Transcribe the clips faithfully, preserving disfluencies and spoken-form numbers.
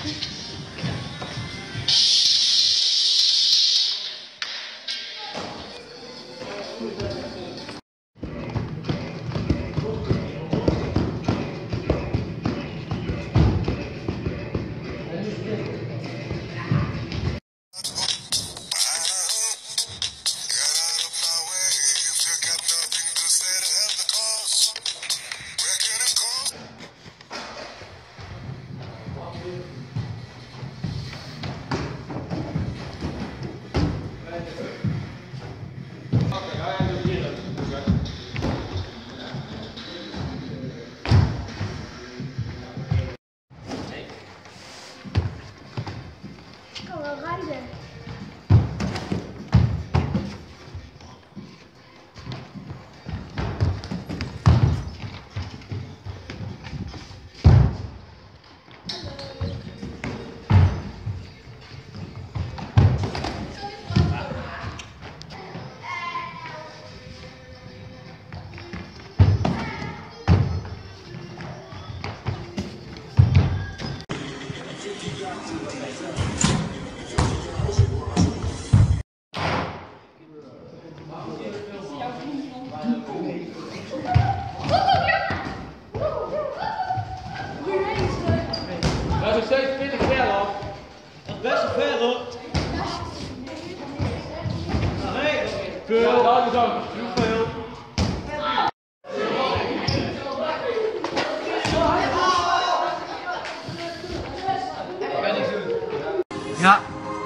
Dat is zevenentwintig ver af. Dat is best wel ver hoor. Nee, veel. Ja, dat is ook. Heel veel. Ja.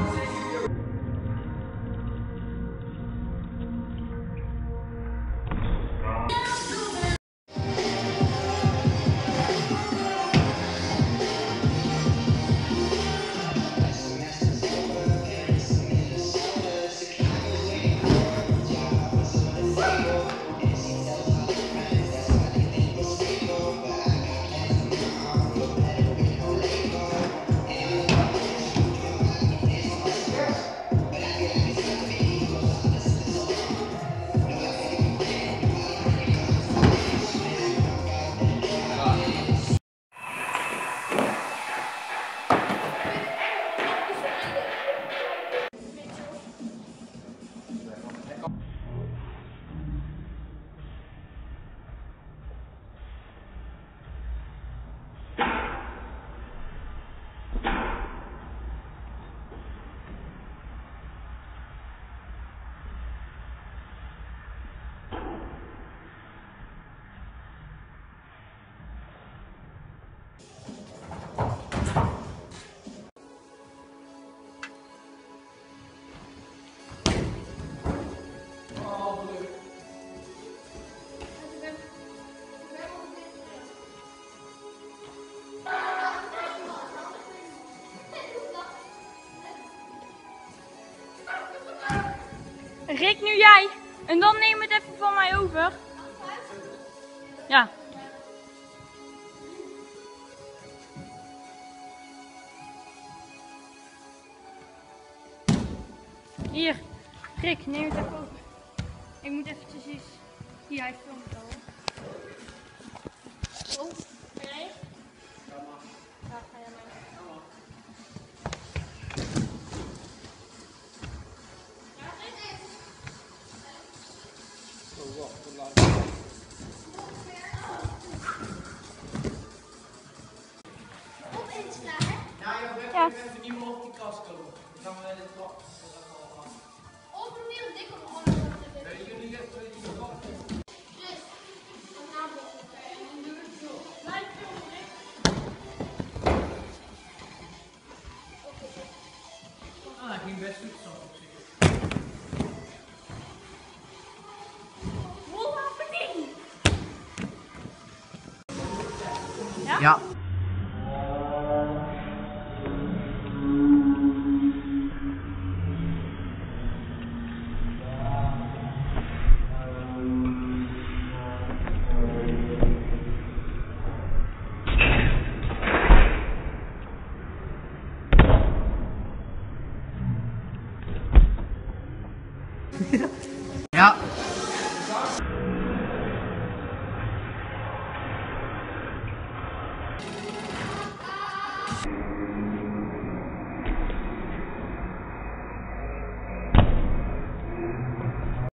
Rick, nu jij. En dan neem het even van mij over. Ja. Hier. Rick, neem het even over. Ik moet eventjes iets... Hier, hij filmt het al. Oh, ben jij? Ja, mag. Ja, ga jij maar. Ja, mag. Oh, wacht, te laat. Op Insta, hè? Ja, je hebt Ja. even niet meer op die kast komen. Dan gaan we dit wel. Of probeer het dik op de andere kant te Jullie hebben jullie